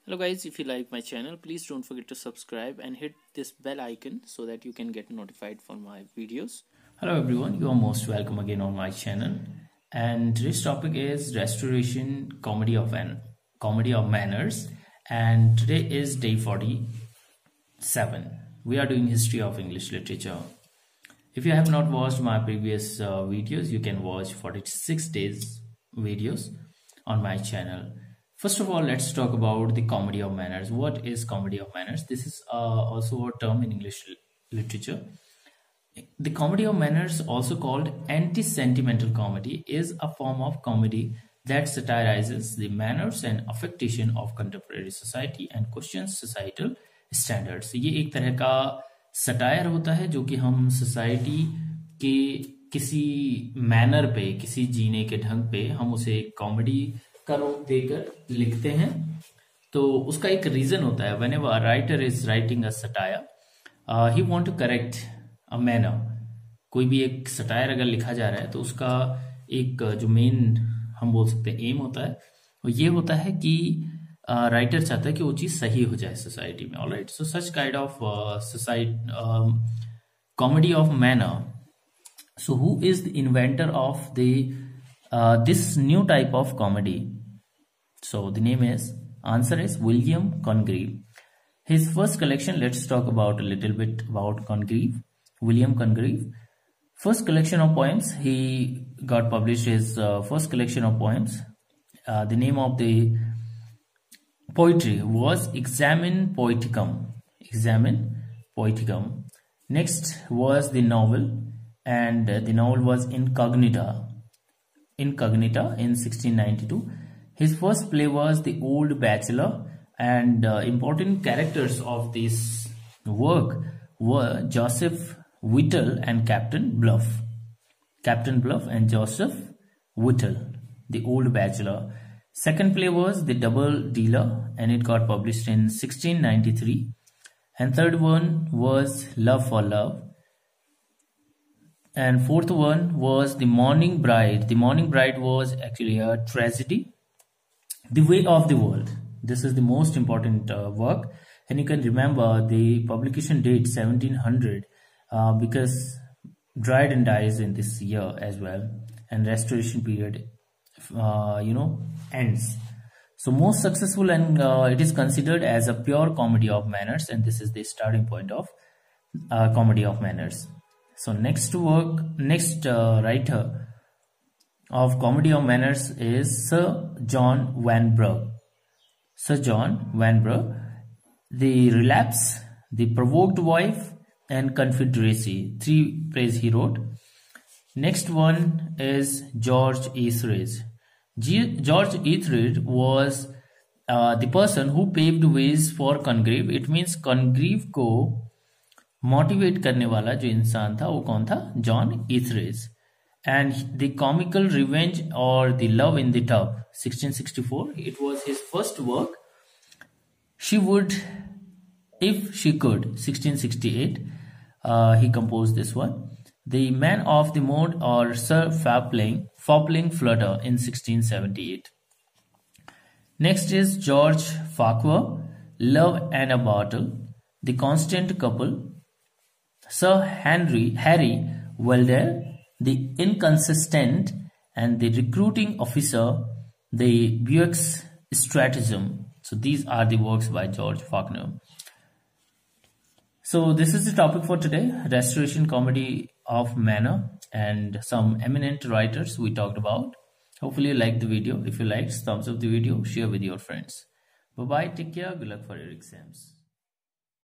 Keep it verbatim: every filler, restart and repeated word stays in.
Hello guys, if you like my channel, please don't forget to subscribe and hit this bell icon so that you can get notified for my videos. Hello everyone, you are most welcome again on my channel. And today's topic is restoration comedy of an comedy of manners. And today is day forty-seven. We are doing history of English literature. If you have not watched my previous uh, videos, you can watch forty-six days videos on my channel. First of all, let's talk about the comedy of manners. What is comedy of manners? This is uh, also a term in English literature. The comedy of manners, also called anti-sentimental comedy, is a form of comedy that satirizes the manners and affectation of contemporary society and questions societal standards. ये एक तरह का satire होता है जो कि हम society के किसी मैनर पे, किसी जीने के ढंग पे हम उसे कॉमेडी का रूप देकर लिखते हैं. तो उसका एक रीजन होता है. whenever a writer is writing a satire, uh, he want to correct a manner. कोई भी एक सटायर अगर लिखा जा रहा है तो उसका एक जो मेन हम बोल सकते हैं एम होता है वो ये होता है कि राइटर uh, चाहता है कि वो चीज सही हो जाए सोसाइटी में. Alright, so such kind of society comedy of manner. So who is the inventor of the this new type of comedy? So the name is, answer is William Congreve. His first collection, let's talk about a little bit about Congreve. William Congreve. First collection of poems, he got published his uh, first collection of poems. Uh, the name of the poetry was Examen Poeticum. Examen Poeticum. Next was the novel, and uh, the novel was Incognita. Incognita in sixteen ninety-two. His first play was The Old Bachelor, and uh, important characters of this work were Joseph Whittle and Captain Bluff. Captain Bluff and Joseph Whittle, The Old Bachelor. Second play was The Double Dealer, and it got published in sixteen ninety-three. And third one was Love for Love. And fourth one was The Morning Bride. The Morning Bride was actually a tragedy. The Way of the World. This is the most important uh, work. And you can remember the publication date seventeen hundred uh, because Dryden dies in this year as well. And restoration period, uh, you know, ends. So most successful, and uh, it is considered as a pure comedy of manners. And this is the starting point of uh, comedy of manners. So next work, next uh, writer of comedy of manners is Sir John Vanbrugh. Sir John Vanbrugh. The Relapse, The Provoked Wife, and Confederacy. Three plays he wrote. Next one is George Etheridge. G George Etheridge was uh, the person who paved ways for Congreve. It means Congreve को motivate करने वाला जो इंसान था वो कौन था? John Etherege. And the comical revenge और the love in the tub sixteen sixty-four, it was his first work. She Would If She Could, sixteen sixty-eight, uh, he composed this one. The Man of the Mood or Sir Fopling, Fopling Flutter in sixteen seventy-eight. Next is George Farquhar, Love and a Bottle, The Constant Couple, Sir Henry Harry Weldere, The Inconsistent, and The Recruiting Officer, The Buick's Stratagem. So these are the works by George Faulkner. So this is the topic for today, restoration comedy of manner, and some eminent writers we talked about. Hopefully you liked the video. If you liked, thumbs up the video, share with your friends. Bye bye, take care, good luck for your exams.